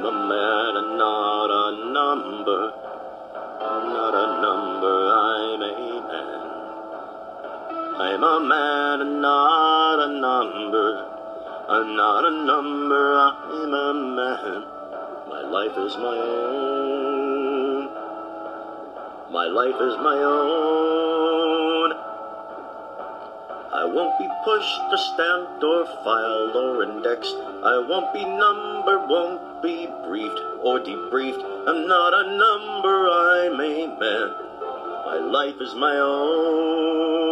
I'm a man and not a number. Not a number, I'm a man. I'm a man and not a number. I'm not a number, I'm a man. My life is my own. My life is my own. I won't be pushed or stamped or filed or indexed. I won't be numbered, won't be briefed or debriefed. I'm not a number, I'm a man. My life is my own.